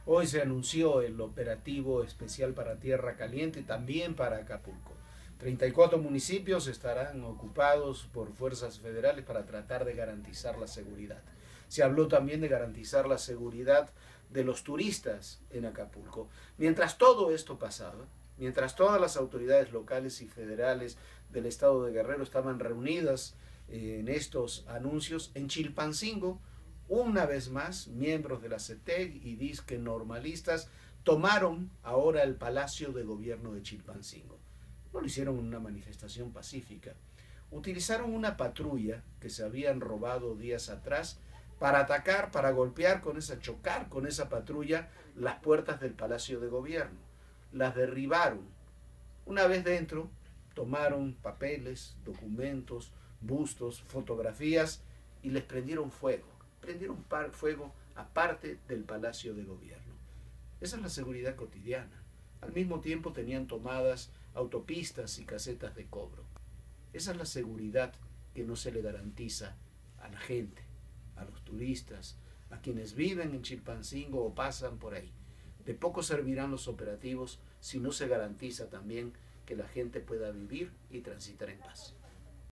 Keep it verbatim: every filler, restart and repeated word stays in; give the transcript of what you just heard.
Hoy se anunció el operativo especial para Tierra Caliente y también para Acapulco. treinta y cuatro municipios estarán ocupados por fuerzas federales para tratar de garantizar la seguridad. Se habló también de garantizar la seguridad de los turistas en Acapulco. Mientras todo esto pasaba, mientras todas las autoridades locales y federales del estado de Guerrero estaban reunidas en estos anuncios, en Chilpancingo, una vez más, miembros de la CETEC y disque normalistas tomaron ahora el Palacio de Gobierno de Chilpancingo. No lo hicieron en una manifestación pacífica. Utilizaron una patrulla que se habían robado días atrás para atacar, para golpear con esa, chocar con esa patrulla las puertas del Palacio de Gobierno. Las derribaron. Una vez dentro, tomaron papeles, documentos, bustos, fotografías y les prendieron fuego. Prendieron fuego a parte del Palacio de Gobierno. Esa es la seguridad cotidiana. Al mismo tiempo tenían tomadas autopistas y casetas de cobro. Esa es la seguridad que no se le garantiza a la gente, a los turistas, a quienes viven en Chilpancingo o pasan por ahí. De poco servirán los operativos si no se garantiza también que la gente pueda vivir y transitar en paz.